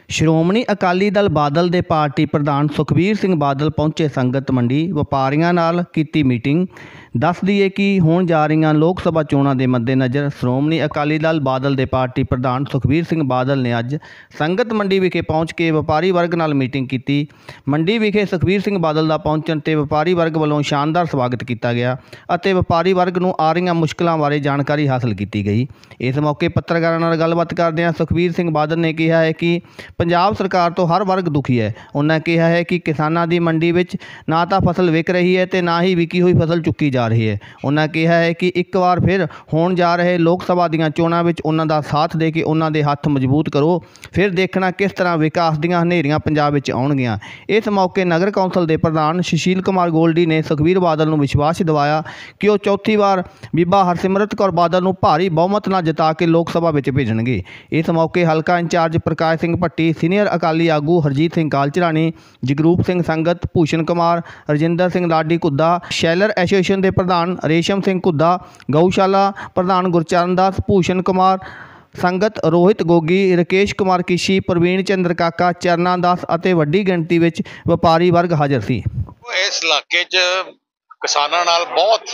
ਸ਼੍ਰੋਮਣੀ ਅਕਾਲੀ ਦਲ ਬਾਦਲ ਦੇ ਪਾਰਟੀ ਪ੍ਰਧਾਨ ਸੁਖਬੀਰ ਸਿੰਘ ਬਾਦਲ ਪਹੁੰਚੇ ਸੰਗਤ ਮੰਡੀ। ਵਪਾਰੀਆਂ ਨਾਲ ਕੀਤੀ ਮੀਟਿੰਗ। ਦੱਸ ਦਈਏ ਕਿ ਹੋਣ ਜਾ ਰਹੀਆਂ ਲੋਕ ਸਭਾ ਚੋਣਾਂ ਦੇ ਮੱਦੇਨਜ਼ਰ ਸ਼੍ਰੋਮਣੀ ਅਕਾਲੀ ਦਲ ਬਾਦਲ ਦੇ ਪਾਰਟੀ ਪ੍ਰਧਾਨ ਸੁਖਬੀਰ ਸਿੰਘ ਬਾਦਲ ਨੇ ਅੱਜ ਸੰਗਤ ਮੰਡੀ ਵਿਖੇ ਪਹੁੰਚ ਕੇ ਵਪਾਰੀ ਵਰਗ ਨਾਲ ਮੀਟਿੰਗ ਕੀਤੀ। ਮੰਡੀ ਵਿਖੇ ਸੁਖਬੀਰ ਸਿੰਘ ਬਾਦਲ ਦਾ ਪਹੁੰਚਣ ਤੇ ਵਪਾਰੀ ਵਰਗ ਵੱਲੋਂ ਸ਼ਾਨਦਾਰ ਸਵਾਗਤ ਕੀਤਾ ਗਿਆ ਅਤੇ ਵਪਾਰੀ ਵਰਗ ਨੂੰ ਆ ਰਹੀਆਂ ਮੁਸ਼ਕਲਾਂ ਬਾਰੇ ਜਾਣਕਾਰੀ ਹਾਸਲ ਕੀਤੀ ਗਈ। ਇਸ ਮੌਕੇ ਪੱਤਰਕਾਰਾਂ ਨਾਲ ਗੱਲਬਾਤ ਕਰਦਿਆਂ ਸੁਖਬੀਰ ਸਿੰਘ ਬਾਦਲ ਨੇ ਕਿਹਾ ਹੈ ਕਿ ਪੰਜਾਬ ਸਰਕਾਰ ਤੋਂ ਹਰ ਵਰਗ ਦੁਖੀ ਹੈ। ਉਹਨਾਂ ਕਿਹਾ ਹੈ ਕਿ ਕਿਸਾਨਾਂ ਦੀ ਮੰਡੀ ਵਿੱਚ ਨਾ ਤਾਂ ਫਸਲ ਵਿਕ ਰਹੀ ਹੈ ਤੇ ਨਾ ਹੀ ਵਿਕੀ ਹੋਈ ਫਸਲ ਚੁੱਕੀ ਜਾ ਰਹੀ ਹੈ। ਉਹਨਾਂ ਕਿਹਾ ਹੈ ਕਿ ਇੱਕ ਵਾਰ ਫਿਰ ਹੋਣ ਜਾ ਰਹੇ ਲੋਕ ਸਭਾ ਦੀਆਂ ਚੋਣਾਂ ਵਿੱਚ ਉਹਨਾਂ ਦਾ ਸਾਥ ਦੇ ਕੇ ਉਹਨਾਂ ਦੇ ਹੱਥ ਮਜ਼ਬੂਤ ਕਰੋ, ਫਿਰ ਦੇਖਣਾ ਕਿਸ ਤਰ੍ਹਾਂ ਵਿਕਾਸ ਦੀਆਂ ਹਨੇਰੀਆਂ ਪੰਜਾਬ ਵਿੱਚ ਆਉਣਗੀਆਂ। ਇਸ ਮੌਕੇ ਨਗਰ ਕੌਂਸਲ ਦੇ ਪ੍ਰਧਾਨ ਸੁਸ਼ੀਲ ਕੁਮਾਰ ਗੋਲਡੀ ਨੇ ਸੁਖਬੀਰ ਬਾਦਲ ਨੂੰ ਵਿਸ਼ਵਾਸ ਦਿਵਾਇਆ ਕਿ ਉਹ ਚੌਥੀ ਵਾਰ ਬੀਬਾ ਹਰਸਿਮਰਤ ਕੌਰ ਬਾਦਲ ਨੂੰ ਭਾਰੀ ਬਹੁਮਤ ਨਾਲ ਜਿਤਾ ਕੇ ਲੋਕ ਸਭਾ ਵਿੱਚ ਭੇਜਣਗੇ। ਇਸ ਮੌਕੇ ਹਲਕਾ ਇੰਚਾਰਜ ਪ੍ਰਕਾਸ਼ ਸਿੰਘ ਭੱਟੀ, ਸੀਨੀਅਰ ਅਕਾਲੀ ਆਗੂ ਹਰਜੀਤ ਸਿੰਘ ਕਾਲਚਰਾਣੀ, ਜਗਰੂਪ ਸਿੰਘ ਸੰਗਤ, ਭੂਸ਼ਣ ਕੁਮਾਰ, ਰਜਿੰਦਰ ਸਿੰਘ ਲਾਡੀ ਘੁੱਦਾ, ਸ਼ੈਲਰ ਐਸੋਸੀਏਸ਼ਨ ਦੇ ਪ੍ਰਧਾਨ ਰੇਸ਼ਮ ਸਿੰਘ ਘੁੱਦਾ, ਗਊਸ਼ਾਲਾ ਪ੍ਰਧਾਨ ਗੁਰਚਰਨ ਦਾਸ, ਭੂਸ਼ਣ ਕੁਮਾਰ ਸੰਗਤ, ਰੋਹਿਤ ਗੋਗੀ, ਰਕੇਸ਼ ਕੁਮਾਰ ਕਿਸ਼ੀ, ਪ੍ਰਵੀਨ ਚੰਦਰ ਕਾਕਾ, ਚਰਨਾ ਦਾਸ ਅਤੇ ਵੱਡੀ ਗਿਣਤੀ ਵਿੱਚ ਵਪਾਰੀ ਵਰਗ ਹਾਜ਼ਰ ਸੀ। ਇਸ ਇਲਾਕੇ 'ਚ ਕਿਸਾਨਾਂ ਨਾਲ ਬਹੁਤ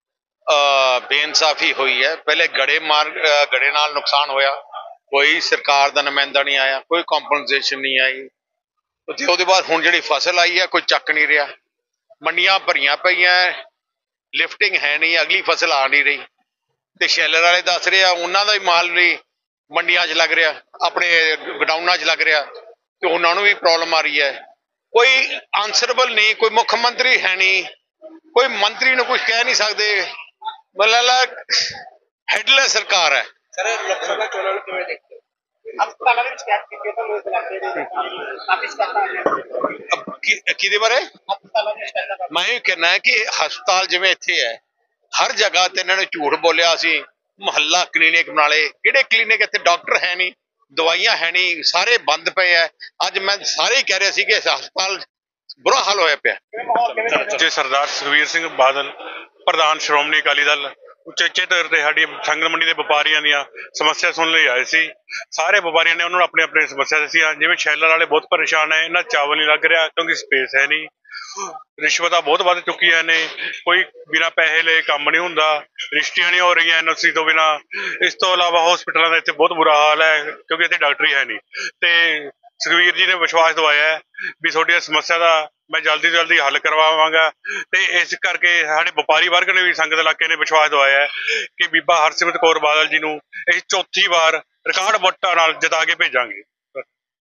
ਬੇਇਨਸਾਫੀ ਹੋਈ ਹੈ। ਪਹਿਲੇ ਗੜੇ ਨਾਲ ਨੁਕਸਾਨ ਹੋਇਆ, ਕੋਈ ਸਰਕਾਰ ਦਾ ਨੁਮਾਇੰਦਾ ਨਹੀਂ ਆਇਆ, ਕੋਈ ਕੰਪਨਸੇਸ਼ਨ ਨਹੀਂ ਆਈ। ਤੇ ਉਹਦੇ ਬਾਅਦ ਹੁਣ ਜਿਹੜੀ ਫਸਲ ਆਈ ਹੈ ਕੋਈ ਚੱਕ ਨਹੀਂ ਰਿਹਾ, ਮੰਡੀਆਂ ਭਰੀਆਂ ਪਈਆਂ, ਲਿਫਟਿੰਗ ਹੈ ਨਹੀਂ, ਅਗਲੀ ਫਸਲ ਆ ਨਹੀਂ ਰਹੀ। ਤੇ ਸ਼ੈਲਰ ਵਾਲੇ ਦੱਸ ਰਹੇ ਆ ਉਹਨਾਂ ਦਾ ਵੀ ਮਾਲ ਵੀ ਮੰਡੀਆਂ 'ਚ ਲੱਗ ਰਿਹਾ, ਆਪਣੇ ਗਡਾਊਨਾਂ 'ਚ ਲੱਗ ਰਿਹਾ, ਤੇ ਉਹਨਾਂ ਨੂੰ ਵੀ ਪ੍ਰੋਬਲਮ ਆ ਰਹੀ ਹੈ। ਕੋਈ ਆਨਸਰੇਬਲ ਨਹੀਂ, ਕੋਈ ਮੁੱਖ ਮੰਤਰੀ ਹੈ ਨਹੀਂ, ਕੋਈ ਮੰਤਰੀ ਨੂੰ ਕੁਝ ਕਹਿ ਨਹੀਂ ਸਕਦੇ। ਮਤਲਬ ਹੈਡਲੈਸ ਸਰਕਾਰ ਹੈ। ਸਰ, ਲੋਕ ਸਭਾ ਚੋਣਾਂ ਨੂੰ ਕਿਵੇਂ ਦੇਖਦੇ ਹੋ? ਹਸਪਤਾਲਾਂ ਵਿੱਚ ਕੈਂਪ ਕੀਤੇ ਤਾਂ ਲੋਕ ਇਲਾਕੇ ਦੇ ਕਾਫੀ ਸਟਾਫ ਕਿਹਦੇ ਬਾਰੇ ਹਸਪਤਾਲਾਂ ਵਿੱਚ ਮੈਂ ਇਹ ਕਹਿਣਾ ਕਿ ਹਸਪਤਾਲ ਜਿਵੇਂ ਇੱਥੇ ਹੈ, ਹਰ ਜਗ੍ਹਾ ਤੇ ਇਹਨਾਂ ਨੇ ਝੂਠ ਬੋਲਿਆ। ਅਸੀਂ ਮੁਹੱਲਾ ਕਲੀਨਿਕ ਬਣਾ ਲਏ, ਕਿਹੜੇ ਕਲੀਨਿਕ? ਇੱਥੇ ਡਾਕਟਰ ਹੈ ਨਹੀਂ, ਦਵਾਈਆਂ ਹੈ ਨਹੀਂ, ਸਾਰੇ ਬੰਦ ਪਏ ਹੈ। ਅੱਜ ਮੈਂ ਸਾਰੇ ਹੀ ਕਹਿ ਰਿਹਾ ਸੀ ਕਿ ਹਸਪਤਾਲ ਬੁਰਾ ਹਾਲ ਹੋਇਆ ਪਿਆ। ਜੇ ਸਰਦਾਰ ਸੁਖਬੀਰ ਸਿੰਘ ਬਾਦਲ ਪ੍ਰਧਾਨ ਸ਼੍ਰੋਮਣੀ ਅਕਾਲੀ ਦਲ ਉਚੇਚੇ ਤੌਰ ਤੇ ਸਾਡੀ ਸੰਗਤ ਮੰਡੀ ਦੇ ਵਪਾਰੀਆਂ ਦੀਆਂ ਸਮੱਸਿਆ ਸੁਣਨ ਲਈ ਆਏ ਸੀ। ਸਾਰੇ ਵਪਾਰੀਆਂ ਨੇ ਉਹਨਾਂ ਨੂੰ ਆਪਣੀ ਆਪਣੀ ਸਮੱਸਿਆ ਦੱਸੀਆਂ। ਜਿਵੇਂ ਸ਼ੈਲਰ ਵਾਲੇ ਬਹੁਤ ਪਰੇਸ਼ਾਨ ਹੈ, ਇਹਨਾਂ ਚਾਵਲ ਨਹੀਂ ਲੱਗ ਰਿਹਾ ਕਿਉਂਕਿ ਸਪੇਸ ਹੈ ਨਹੀਂ, ਰਿਸ਼ਵਤਾਂ ਬਹੁਤ ਵੱਧ ਚੁੱਕੀਆਂ ਨੇ, ਕੋਈ ਬਿਨਾਂ ਪੈਸੇ ਲਏ ਕੰਮ ਨਹੀਂ ਹੁੰਦਾ, ਰਜਿਸਟਰੀਆਂ ਨਹੀਂ ਹੋ ਰਹੀਆਂ NOC ਤੋਂ ਬਿਨਾਂ। ਇਸ ਤੋਂ ਇਲਾਵਾ ਹਸਪਤਾਲਾਂ ਦਾ ਇੱਥੇ ਬਹੁਤ ਬੁਰਾ ਹਾਲ ਹੈ ਕਿਉਂਕਿ ਇੱਥੇ ਡਾਕਟਰ ਹੀ ਹੈ ਨਹੀਂ। ਤੇ ਸੁਖਬੀਰ ਜੀ ਨੇ ਵਿਸ਼ਵਾਸ ਦਿਵਾਇਆ ਹੈ ਵੀ ਤੁਹਾਡੀ ਸਮੱਸਿਆ ਦਾ ਮੈਂ ਜਲਦੀ ਤੋਂ ਜਲਦੀ ਹੱਲ ਕਰਵਾਵਾਂਗਾ। ਤੇ ਇਸ ਕਰਕੇ ਸਾਡੇ ਵਪਾਰੀ ਵਰਗ ਨੇ ਵੀ ਸੰਗਤ ਇਲਾਕੇ ਨੇ ਵਿਸ਼ਵਾਸ ਦਿਵਾਇਆ ਹੈ ਕਿ ਬੀਬਾ ਹਰਸਿਮਰਤ ਕੌਰ ਬਾਦਲ ਜੀ ਨੂੰ ਅਸੀਂ ਚੌਥੀ ਵਾਰ ਰਿਕਾਰਡ ਵੋਟਾਂ ਨਾਲ ਜਿਤਾ ਕੇ ਭੇਜਾਂਗੇ।